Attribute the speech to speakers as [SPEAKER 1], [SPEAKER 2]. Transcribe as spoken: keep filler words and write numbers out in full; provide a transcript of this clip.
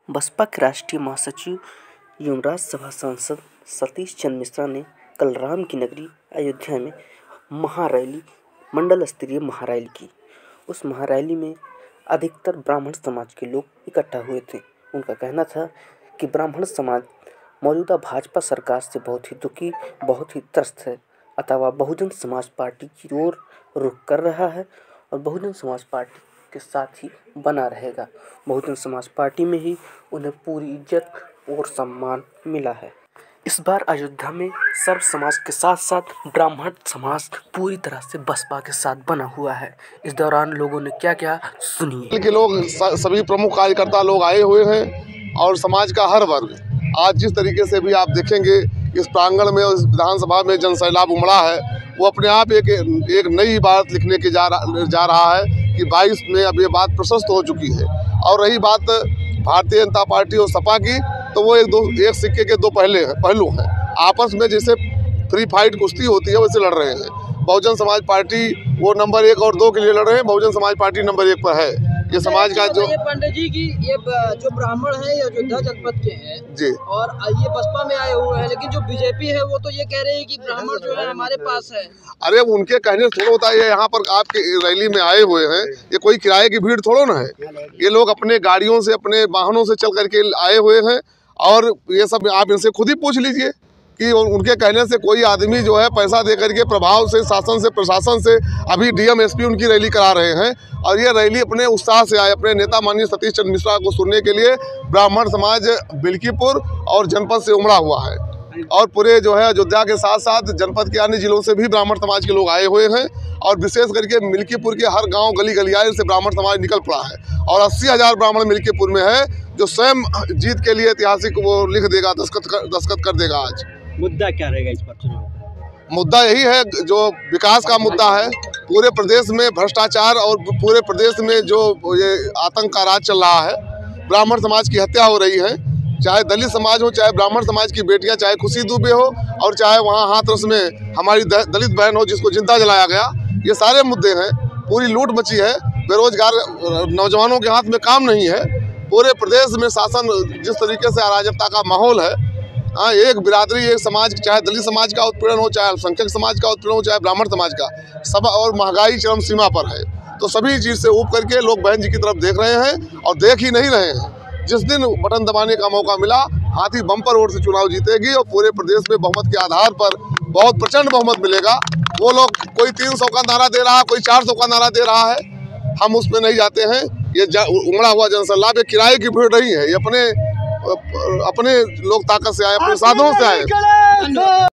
[SPEAKER 1] बसपा के राष्ट्रीय महासचिव एवं राज्यसभा सांसद सतीश चंद्र मिश्रा ने कल राम की नगरी अयोध्या में महारैली मंडल स्तरीय महारैली की। उस महारैली में अधिकतर ब्राह्मण समाज के लोग इकट्ठा हुए थे। उनका कहना था कि ब्राह्मण समाज मौजूदा भाजपा सरकार से बहुत ही दुखी, बहुत ही त्रस्त है, अतः वह बहुजन समाज पार्टी की ओर रुख कर रहा है और बहुजन समाज पार्टी के साथ ही बना रहेगा। बहुजन समाज पार्टी में ही उन्हें पूरी इज्जत और सम्मान मिला है। इस बार अयोध्या में सर्व समाज के साथ साथ ब्राह्मण समाज पूरी तरह से बसपा के साथ बना हुआ है। इस दौरान लोगों ने क्या क्या सुनिए।
[SPEAKER 2] के लोग सभी प्रमुख कार्यकर्ता लोग आए हुए हैं और समाज का हर वर्ग आज जिस तरीके से भी आप देखेंगे इस प्रांगण में और इस विधानसभा में जन सैलाब उमड़ा है, वो अपने आप एक एक नई बात लिखने के जा रहा जा रहा है कि बाईस में अब ये बात प्रशस्त हो चुकी है। और रही बात भारतीय जनता पार्टी और सपा की, तो वो एक दो एक सिक्के के दो पहले हैं पहलू हैं। आपस में जैसे फ्री फाइट कुश्ती होती है वैसे लड़ रहे हैं। बहुजन समाज पार्टी वो नंबर एक और दो के लिए लड़ रहे हैं, बहुजन समाज पार्टी नंबर एक पर है। ये समाज का जो
[SPEAKER 3] ये पंडित जी की ये जो ब्राह्मण है ये अयोध्या जनपद के हैं
[SPEAKER 2] जी,
[SPEAKER 3] और ये बसपा में आए हुए हैं, लेकिन जो बीजेपी है वो तो ये कह रहे हैं कि ब्राह्मण जो है हमारे पास है।
[SPEAKER 2] अरे उनके कहने से थोड़ा होता है। यहाँ पर आपके रैली में आए हुए हैं, ये कोई किराए की भीड़ थोड़ा ना है। ये लोग अपने गाड़ियों से अपने वाहनों से चल करके आए हुए हैं और ये सब आप इनसे खुद ही पूछ लीजिए कि उनके कहने से कोई आदमी जो है पैसा दे करके प्रभाव से शासन से प्रशासन से अभी डीएम एसपी उनकी रैली करा रहे हैं। और ये रैली अपने उत्साह से आए, अपने नेता माननीय सतीश चंद्र मिश्रा को सुनने के लिए ब्राह्मण समाज बिल्कीपुर और जनपद से उमड़ा हुआ है। और पूरे जो है अयोध्या के साथ साथ जनपद के अन्य जिलों से भी ब्राह्मण समाज के लोग आए हुए हैं और विशेष करके मिल्कीपुर के हर गांव गली गलियारे से ब्राह्मण समाज निकल पड़ा है। और अस्सी हजार ब्राह्मण मिल्कीपुर में है जो स्वयं जीत के लिए ऐतिहासिक वो लिख देगा, दस्तखत कर, दस्तखत कर देगा। आज
[SPEAKER 3] मुद्दा क्या रहेगा इस पर?
[SPEAKER 2] मुद्दा यही है जो विकास का मुद्दा है। पूरे प्रदेश में भ्रष्टाचार और पूरे प्रदेश में जो ये आतंक का राज चल रहा है, ब्राह्मण समाज की हत्या हो रही है, चाहे दलित समाज हो, चाहे ब्राह्मण समाज की बेटियां, चाहे खुशी दुबे हो और चाहे वहाँ हाथरस में हमारी दलित बहन हो जिसको जिंदा जलाया गया। ये सारे मुद्दे हैं। पूरी लूट मची है, बेरोजगार नौजवानों के हाथ में काम नहीं है। पूरे प्रदेश में शासन जिस तरीके से अराजकता का माहौल है, हाँ, एक बिरादरी एक समाज, चाहे दलित समाज का उत्पीड़न हो, चाहे अल्पसंख्यक समाज का उत्पीड़न हो, चाहे ब्राह्मण समाज का, सब और महंगाई चरम सीमा पर है। तो सभी चीज़ से ऊब करके लोग बहन जी की तरफ देख रहे हैं और देख ही नहीं रहे हैं। जिस दिन बटन दबाने का मौका मिला, हाथी बम्पर वोट से चुनाव जीतेगी और पूरे प्रदेश में बहुमत के आधार पर बहुत प्रचंड बहुमत मिलेगा। वो लोग कोई तीन सौ का नारा दे रहा है, कोई चार सौ का नारा दे रहा है, हम उसमें नहीं जाते हैं। ये उमड़ा हुआ जनसैलाब किराए की भीड़ नहीं है, ये अपने अपने लोक ताकत से आए, अपने साधनों से आए।